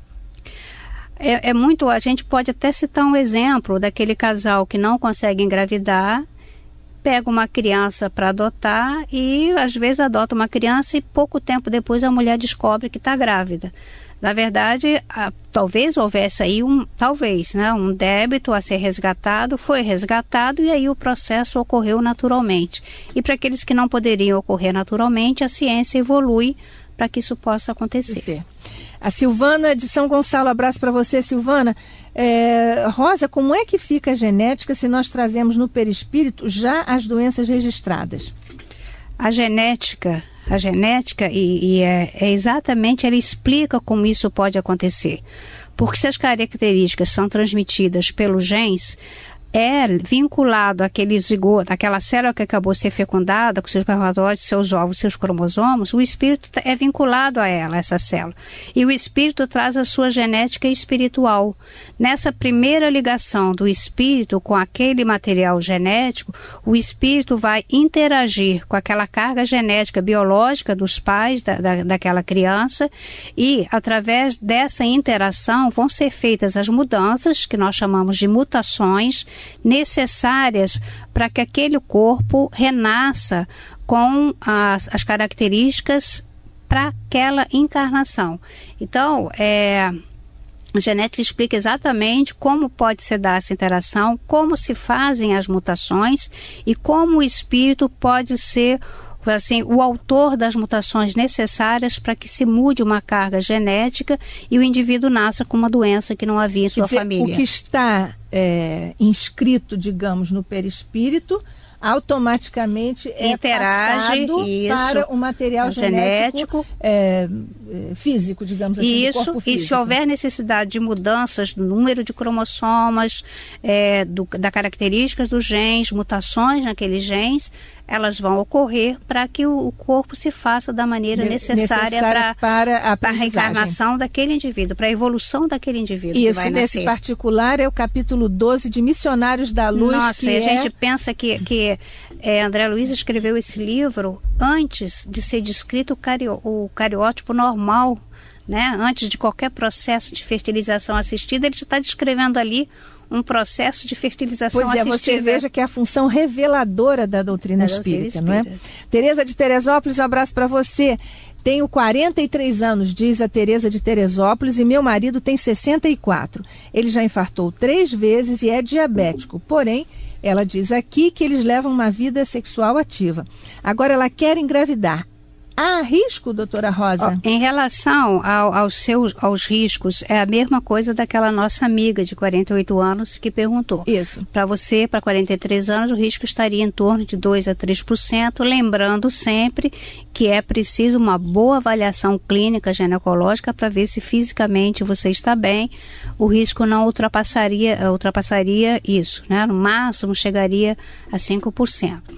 É, é muito, a gente pode até citar um exemplo daquele casal que não consegue engravidar, pega uma criança para adotar e às vezes adota uma criança e pouco tempo depois a mulher descobre que está grávida. Na verdade, a, talvez houvesse aí um, talvez, né, um débito a ser resgatado, foi resgatado e aí o processo ocorreu naturalmente. E para aqueles que não poderiam ocorrer naturalmente, a ciência evolui para que isso possa acontecer. Sim. A Silvana de São Gonçalo, abraço para você, Silvana. É, Rosa, como é que fica a genética se nós trazemos no perispírito já as doenças registradas? A genética, a genética e, e é, é exatamente, ela explica como isso pode acontecer. Porque se as características são transmitidas pelos genes, é vinculado àquele zigoto, àquela célula que acabou de ser fecundada, com seus espermatozoides, seus ovos, seus cromossomos, o espírito é vinculado a ela, essa célula. E o espírito traz a sua genética espiritual. Nessa primeira ligação do espírito com aquele material genético, o espírito vai interagir com aquela carga genética biológica dos pais da, da, daquela criança e, através dessa interação, vão ser feitas as mudanças, que nós chamamos de mutações, necessárias para que aquele corpo renasça com as, as características para aquela encarnação. Então, é, a genética explica exatamente como pode se dar essa interação, como se fazem as mutações e como o espírito pode ser assim, o autor das mutações necessárias para que se mude uma carga genética e o indivíduo nasça com uma doença que não havia em sua Quer dizer, família. O que está é, inscrito, digamos, no perispírito, automaticamente é interage passado isso, para o material genético, genético é, é, físico, digamos assim, isso, do corpo físico. E se houver necessidade de mudanças no número de cromossomas, é, do, da características dos genes, mutações naqueles genes, elas vão ocorrer para que o, o corpo se faça da maneira necessária, necessária pra, para a reencarnação daquele indivíduo, para a evolução daquele indivíduo. Isso, que vai nesse nascer. Particular é o capítulo doze de Missionários da Luz. Nossa, que e a é... gente pensa que, que é, André Luiz escreveu esse livro antes de ser descrito o, cario, o cariótipo normal, né? Antes de qualquer processo de fertilização assistida, ele está descrevendo ali um processo de fertilização assistida. Pois é, assistida. você veja que é a função reveladora da doutrina, da doutrina espírita, espírita, não é? Tereza de Teresópolis, um abraço para você. Tenho quarenta e três anos, diz a Tereza de Teresópolis, e meu marido tem sessenta e quatro. Ele já infartou três vezes e é diabético. Porém, ela diz aqui que eles levam uma vida sexual ativa. Agora ela quer engravidar. Há risco, doutora Rosa? Em relação ao, aos, seus, aos riscos, é a mesma coisa daquela nossa amiga de quarenta e oito anos que perguntou. Isso. Para você, para quarenta e três anos, o risco estaria em torno de dois a três por cento, lembrando sempre que é preciso uma boa avaliação clínica ginecológica para ver se fisicamente você está bem. O risco não ultrapassaria, ultrapassaria isso, né? No máximo chegaria a cinco por cento.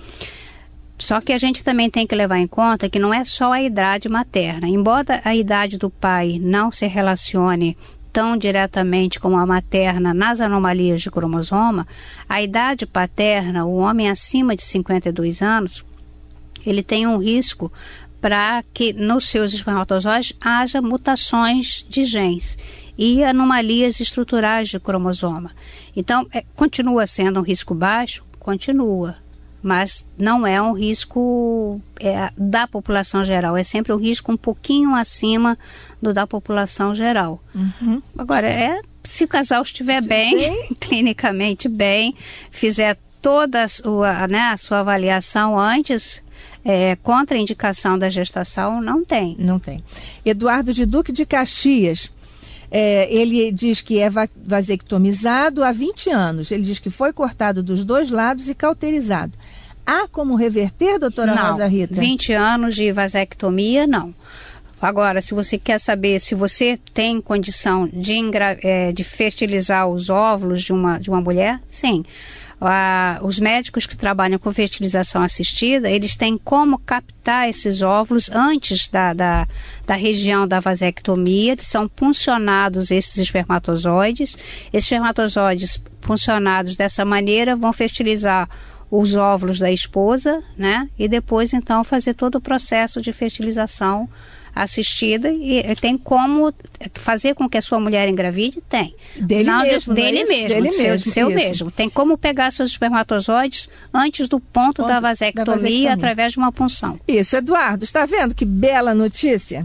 Só que a gente também tem que levar em conta que não é só a idade materna. Embora a idade do pai não se relacione tão diretamente como a materna nas anomalias de cromossoma, a idade paterna, o homem acima de cinquenta e dois anos, ele tem um risco para que nos seus espermatozoides haja mutações de genes e anomalias estruturais de cromossoma. Então, é, continua sendo um risco baixo? Continua. Mas não é um risco é, da população geral, é sempre um risco um pouquinho acima do da população geral. Uhum. Agora, é, se o casal estiver bem, bem, clinicamente bem, fizer toda a sua, né, a sua avaliação antes, é, contra a indicação da gestação, não tem. Não tem. Eduardo de Duque de Caxias. É, ele diz que é vasectomizado há vinte anos. Ele diz que foi cortado dos dois lados e cauterizado. Há como reverter, doutora não, Rosa Rita? vinte anos de vasectomia, não. Agora, se você quer saber se você tem condição de, engra- é, de fertilizar os óvulos de uma, de uma mulher, sim. Ah, os médicos que trabalham com fertilização assistida, eles têm como captar esses óvulos antes da, da, da região da vasectomia. Eles são puncionados, esses espermatozoides. Esses espermatozoides puncionados dessa maneira vão fertilizar os óvulos da esposa, né? E depois, então, fazer todo o processo de fertilização assistida. E tem como fazer com que a sua mulher engravide? Tem. Dele Não, mesmo, dele não é mesmo, dele seu, mesmo, seu isso. mesmo. Tem como pegar seus espermatozoides antes do ponto, ponto da, vasectomia, da vasectomia através de uma punção. Isso, Eduardo, está vendo que bela notícia?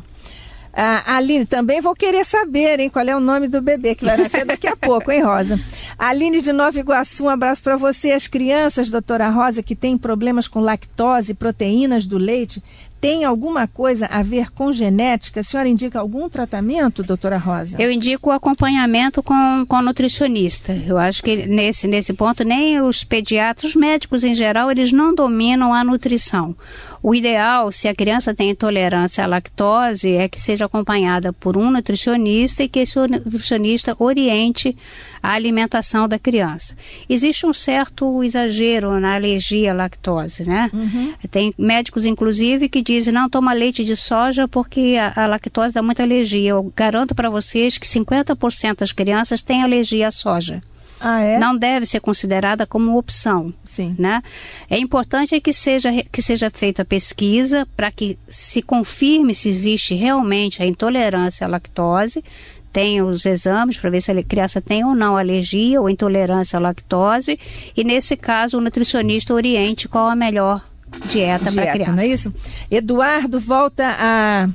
A Aline, também vou querer saber, hein, qual é o nome do bebê que vai nascer daqui a pouco, hein, Rosa? A Aline de Nova Iguaçu, um abraço para você. As crianças, doutora Rosa, que têm problemas com lactose, proteínas do leite, tem alguma coisa a ver com genética? A senhora indica algum tratamento, doutora Rosa? Eu indico o acompanhamento com, com nutricionista. Eu acho que nesse, nesse ponto nem os pediatras, os médicos em geral, eles não dominam a nutrição. O ideal, se a criança tem intolerância à lactose, é que seja acompanhada por um nutricionista e que esse nutricionista oriente a alimentação da criança. Existe um certo exagero na alergia à lactose, né? Uhum. Tem médicos, inclusive, que dizem não toma leite de soja porque a, a lactose dá muita alergia. Eu garanto para vocês que cinquenta por cento das crianças têm alergia à soja. Ah, é? Não deve ser considerada como opção. Sim. Né? É importante que seja, que seja feita a pesquisa para que se confirme se existe realmente a intolerância à lactose. Tem os exames para ver se a criança tem ou não alergia ou intolerância à lactose. E nesse caso o nutricionista oriente qual a melhor dieta, dieta para a criança. Não é isso? Eduardo volta a,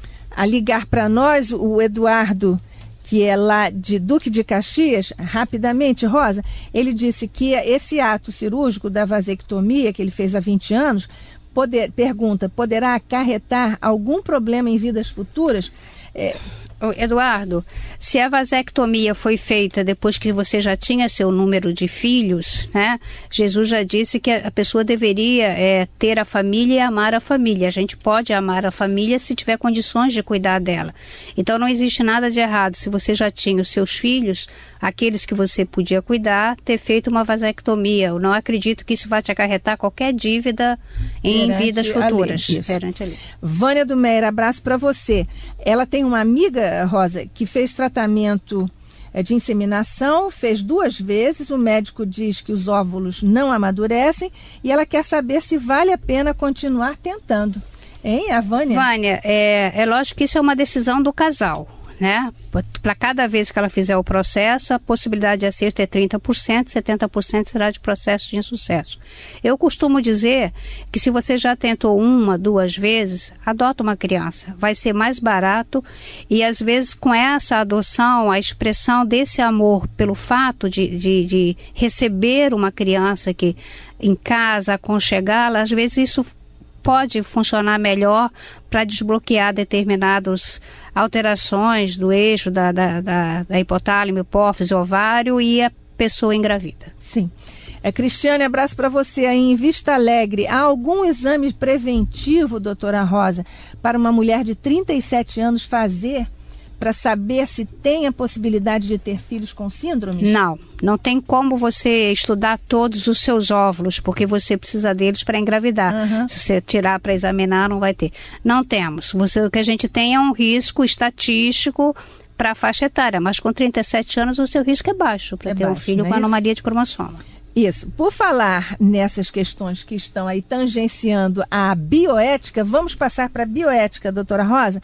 a ligar para nós, o Eduardo, que é lá de Duque de Caxias, rapidamente, Rosa, ele disse que esse ato cirúrgico da vasectomia, que ele fez há vinte anos, poder, pergunta, poderá acarretar algum problema em vidas futuras? É... Eduardo, se a vasectomia foi feita depois que você já tinha seu número de filhos, né? Jesus já disse que a pessoa deveria é, ter a família e amar a família. A gente pode amar a família se tiver condições de cuidar dela. Então não existe nada de errado se você já tinha os seus filhos, aqueles que você podia cuidar, ter feito uma vasectomia. Eu não acredito que isso vai te acarretar qualquer dívida em perante vidas futuras. A lei, perante a lei. Vânia do Meyer, abraço para você. Ela tem uma amiga, Rosa, que fez tratamento é, de inseminação, fez duas vezes, o médico diz que os óvulos não amadurecem e ela quer saber se vale a pena continuar tentando. Hein, a Vânia? Vânia, é, é lógico que isso é uma decisão do casal, né? Para cada vez que ela fizer o processo, a possibilidade de acerto é trinta por cento, setenta por cento será de processo de insucesso. Eu costumo dizer que se você já tentou uma, duas vezes, adota uma criança. Vai ser mais barato e às vezes com essa adoção, a expressão desse amor pelo fato de, de, de receber uma criança que em casa, aconchegá-la, às vezes isso pode funcionar melhor para desbloquear determinadas alterações do eixo da, da, da, da hipotálamo, hipófise, ovário e a pessoa engravida. Sim. É, Cristiane, abraço para você aí em Vista Alegre. Há algum exame preventivo, doutora Rosa, para uma mulher de trinta e sete anos fazer para saber se tem a possibilidade de ter filhos com síndrome? Não, não tem como você estudar todos os seus óvulos, porque você precisa deles para engravidar. Uhum. Se você tirar para examinar, não vai ter. Não temos. Você, o que a gente tem é um risco estatístico para a faixa etária, mas com trinta e sete anos o seu risco é baixo para é ter baixo, um filho com é anomalia de cromossoma. Isso. Por falar nessas questões que estão aí tangenciando a bioética, vamos passar para a bioética, doutora Rosa.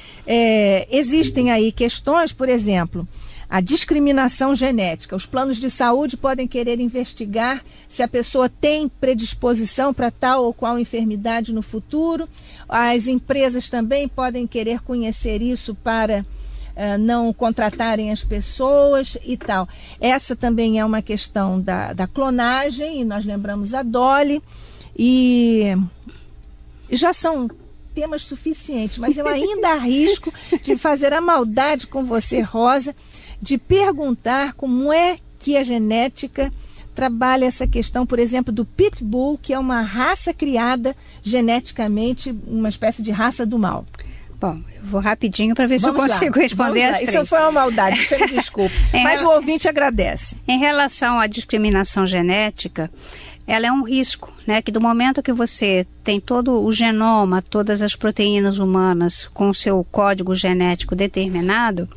É, existem aí questões, por exemplo, a discriminação genética. Os planos de saúde podem querer investigar se a pessoa tem predisposição para tal ou qual enfermidade no futuro. As empresas também podem querer conhecer isso para uh, não contratarem as pessoas e tal. Essa também é uma questão da, da clonagem, e nós lembramos a Dolly, e já são temas suficientes, mas eu ainda arrisco de fazer a maldade com você, Rosa, de perguntar como é que a genética trabalha essa questão, por exemplo, do Pitbull, que é uma raça criada geneticamente, uma espécie de raça do mal. Bom, eu vou rapidinho para ver se Vamos eu consigo lá. responder as três. Isso foi uma maldade, você me desculpe, mas rel... o ouvinte agradece. Em relação à discriminação genética, ela é um risco, né? Que do momento que você tem todo o genoma, todas as proteínas humanas com o seu código genético determinado,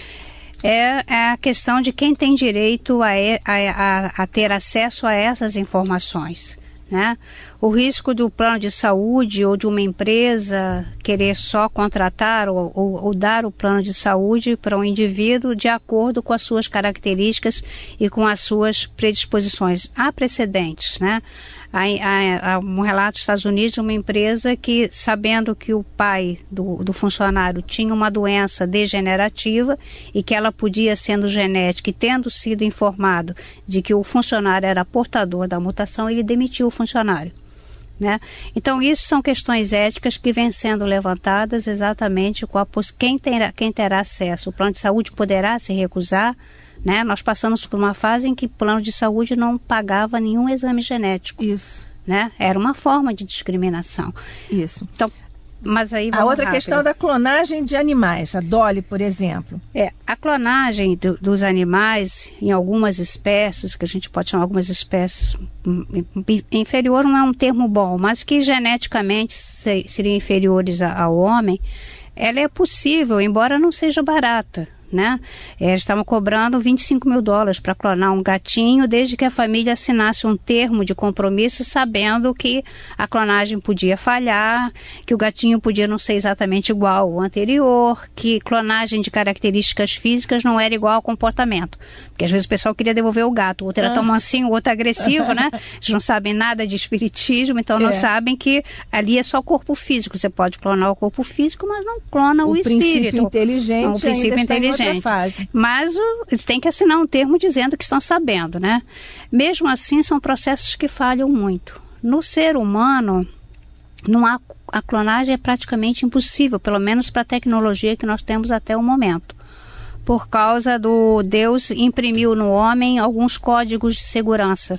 é, é a questão de quem tem direito a, a, a, a ter acesso a essas informações, né? O risco do plano de saúde ou de uma empresa querer só contratar ou, ou, ou dar o plano de saúde para um indivíduo de acordo com as suas características e com as suas predisposições. Há precedentes, né? Há, há, há um relato dos Estados Unidos de uma empresa que, sabendo que o pai do, do funcionário tinha uma doença degenerativa e que ela podia, sendo genética e tendo sido informado de que o funcionário era portador da mutação, ele demitiu o funcionário. Né? Então, isso são questões éticas que vêm sendo levantadas exatamente com a quem terá, quem terá acesso. O plano de saúde poderá se recusar, né? Nós passamos por uma fase em que o plano de saúde não pagava nenhum exame genético. Isso. Né? Era uma forma de discriminação. Isso. Então, mas aí a outra rápido. questão da clonagem de animais, a Dolly, por exemplo. É, a clonagem do, dos animais em algumas espécies, que a gente pode chamar algumas espécies, inferior não é um termo bom, mas que geneticamente se, seriam inferiores a, ao homem, ela é possível, embora não seja barata. Né? Eles estavam cobrando vinte e cinco mil dólares para clonar um gatinho, desde que a família assinasse um termo de compromisso, sabendo que a clonagem podia falhar, que o gatinho podia não ser exatamente igual ao anterior, que clonagem de características físicas não era igual ao comportamento. Porque às vezes o pessoal queria devolver o gato, o outro era tão mansinho, o outro agressivo, né? Eles não sabem nada de espiritismo, então não é. sabem que ali é só corpo físico. Você pode clonar o corpo físico, mas não clona o, o espírito. Princípio inteligente. O princípio inteligente. Fase. Mas o, eles têm que assinar um termo dizendo que estão sabendo, né? Mesmo assim, são processos que falham muito. No ser humano, não há, a clonagem é praticamente impossível, pelo menos para a tecnologia que nós temos até o momento. Por causa do Deus imprimiu no homem alguns códigos de segurança.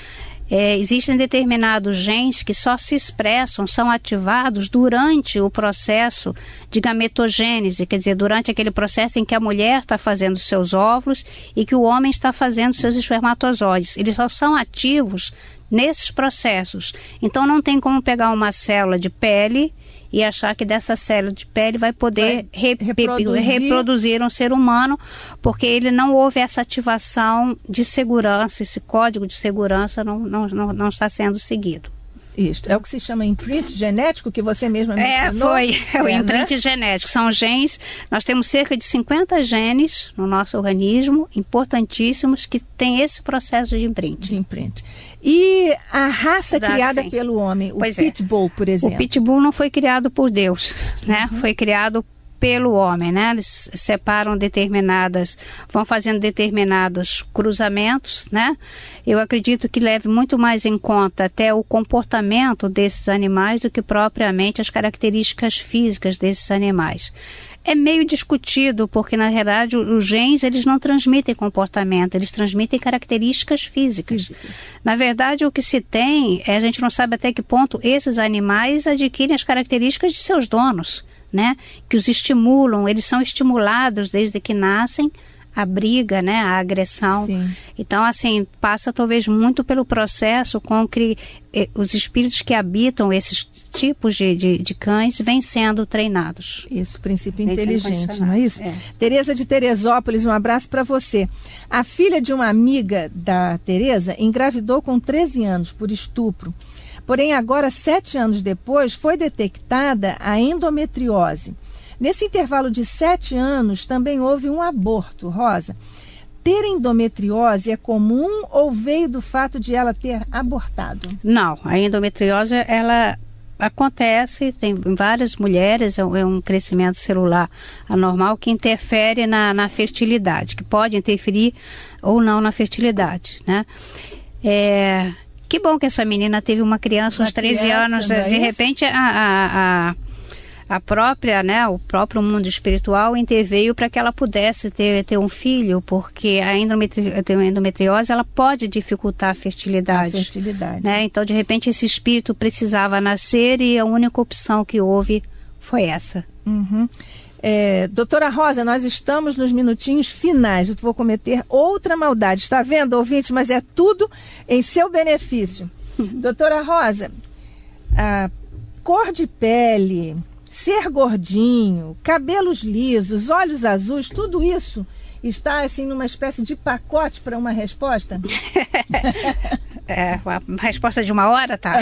É, existem determinados genes que só se expressam, são ativados durante o processo de gametogênese, quer dizer, durante aquele processo em que a mulher está fazendo seus óvulos e que o homem está fazendo seus espermatozoides. Eles só são ativos nesses processos. Então não tem como pegar uma célula de pele e achar que dessa célula de pele vai poder vai rep reproduzir. reproduzir um ser humano, porque ele não houve essa ativação de segurança, esse código de segurança não, não, não, não está sendo seguido. Isso, é o que se chama imprint genético, que você mesma mencionou. É, foi, é o imprint né? genético, são genes, nós temos cerca de cinquenta genes no nosso organismo, importantíssimos, que tem esse processo de imprint. De imprint. E a raça Dá, criada sim. pelo homem, o pois Pitbull, é. por exemplo? O Pitbull não foi criado por Deus, né? Uhum. Foi criado pelo homem, né? Eles separam determinadas, vão fazendo determinados cruzamentos, né? Eu acredito que leve muito mais em conta até o comportamento desses animais do que propriamente as características físicas desses animais. É meio discutido, porque na realidade os genes eles não transmitem comportamento, eles transmitem características físicas. Físicas. Na verdade o que se tem, é, a gente não sabe até que ponto esses animais adquirem as características de seus donos, né? Que os estimulam, eles são estimulados desde que nascem a briga, né? A agressão. Sim. Então, assim, passa talvez muito pelo processo com que eh, os espíritos que habitam esses tipos de, de, de cães vêm sendo treinados. Isso, princípio inteligente, não é isso? É. Tereza de Teresópolis, um abraço para você. A filha de uma amiga da Tereza engravidou com treze anos por estupro. Porém, agora, sete anos depois, foi detectada a endometriose. Nesse intervalo de sete anos, também houve um aborto, Rosa. Ter endometriose é comum ou veio do fato de ela ter abortado? Não, a endometriose, ela acontece, tem várias mulheres, é um crescimento celular anormal que interfere na, na fertilidade, que pode interferir ou não na fertilidade, né? É... Que bom que essa menina teve uma criança, uma uns treze criança, anos, de, de repente a, a, a, a própria, né, o próprio mundo espiritual interveio para que ela pudesse ter, ter um filho, porque a endometri, endometriose ela pode dificultar a fertilidade. A fertilidade. Né? Então, de repente, esse espírito precisava nascer e a única opção que houve foi essa. Uhum. É, doutora Rosa, nós estamos nos minutinhos finais. Eu vou cometer outra maldade. Está vendo, ouvinte? Mas é tudo em seu benefício. Doutora Rosa, a cor de pele, ser gordinho, cabelos lisos, olhos azuis, tudo isso está assim numa espécie de pacote para uma resposta? É, a resposta de uma hora, tá?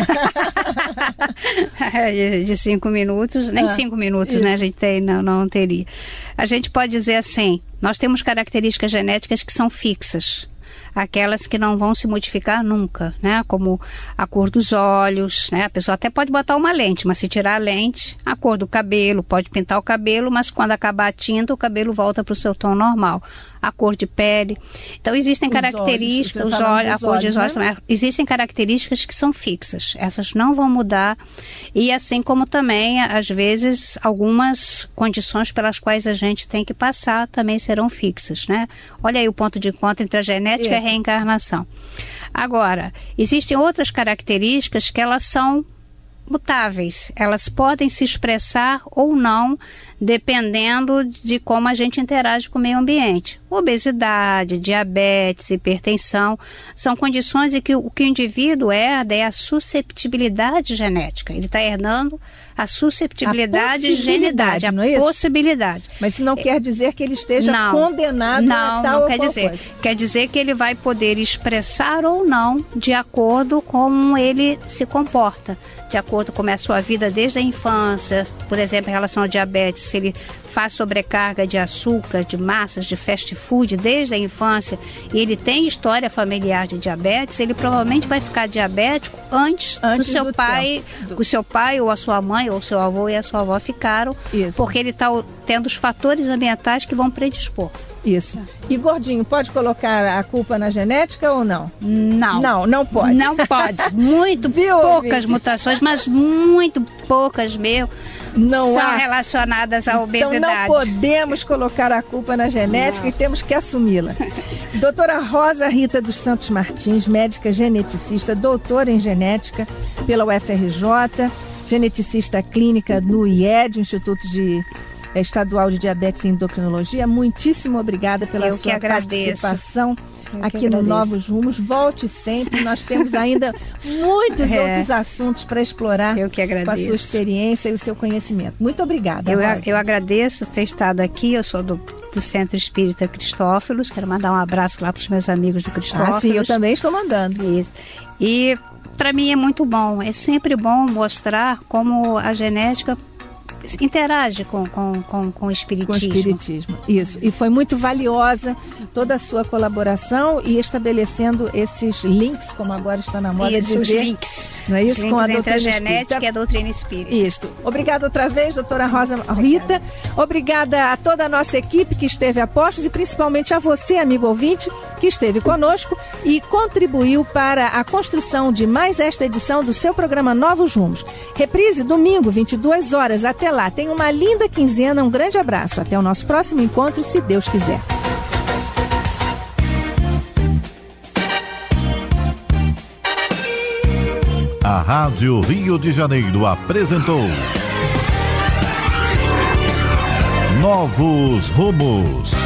de, de cinco minutos, nem ah, cinco minutos, isso. né? A gente tem, não, não teria. A gente pode dizer assim, nós temos características genéticas que são fixas. Aquelas que não vão se modificar nunca, né? Como a cor dos olhos, né? A pessoa até pode botar uma lente, mas se tirar a lente, a cor do cabelo, pode pintar o cabelo, mas quando acabar a tinta, o cabelo volta para o seu tom normal. A cor de pele. Então, existem os características, olhos, os olhos, a cor dos olhos, né? Existem características que são fixas. Essas não vão mudar. E assim como também, às vezes, algumas condições pelas quais a gente tem que passar também serão fixas, né? Olha aí o ponto de encontro entre a genética Isso. e a reencarnação. Agora, existem outras características que elas são mutáveis, elas podem se expressar ou não, dependendo de como a gente interage com o meio ambiente. Obesidade, diabetes, hipertensão, são condições em que o que o indivíduo herda é a susceptibilidade genética. Ele está herdando a susceptibilidade a genética, não é isso? a possibilidade. Mas isso não quer dizer que ele esteja não, condenado não, a tal não ou quer qual dizer. coisa. Quer dizer que ele vai poder expressar ou não de acordo com como ele se comporta, de acordo com a sua vida desde a infância. Por exemplo, em relação ao diabetes, se ele faz sobrecarga de açúcar, de massas, de fast food desde a infância, e ele tem história familiar de diabetes, ele provavelmente vai ficar diabético antes, antes do seu do pai, do... o seu pai ou a sua mãe, ou o seu avô e a sua avó ficaram, Isso. porque ele está tendo os fatores ambientais que vão predispor. Isso. E Gordinho, pode colocar a culpa na genética ou não? Não. Não, não pode. Não pode. Muito Viu, poucas ouvinte? mutações, mas muito poucas mesmo, não são há... relacionadas à obesidade. Então não podemos colocar a culpa na genética, não. E temos que assumi-la. Doutora Rosa Rita dos Santos Martins, médica geneticista, doutora em genética pela U F R J, geneticista clínica no I E D, Instituto de... Estadual de Diabetes e Endocrinologia. Muitíssimo obrigada pela Eu sua participação Eu aqui no Novos Rumos. Volte sempre, nós temos ainda muitos é. outros assuntos para explorar Eu que agradeço. com a sua experiência e o seu conhecimento. Muito obrigada, Eu, Rosa. eu agradeço ter estado aqui, eu sou do, do Centro Espírita Cristófilos, quero mandar um abraço lá para os meus amigos do Cristófilos. Ah, sim, eu também estou mandando. Isso. E para mim é muito bom, é sempre bom mostrar como a genética interage com, com, com, com o espiritismo. Com o espiritismo, isso. E foi muito valiosa toda a sua colaboração e estabelecendo esses links, como agora está na moda isso, dizer. Os links. Não é isso? Os com a links entre a doutrina genética espírita. e a doutrina espírita. Isso. Obrigada outra vez, doutora Rosa Rita. Obrigada a toda a nossa equipe que esteve a postos e principalmente a você, amigo ouvinte, que esteve conosco e contribuiu para a construção de mais esta edição do seu programa Novos Rumos. Reprise domingo, vinte e duas horas. Até lá. Tenha uma linda quinzena. Um grande abraço. Até o nosso próximo encontro, se Deus quiser. A Rádio Rio de Janeiro apresentou Novos Rumos.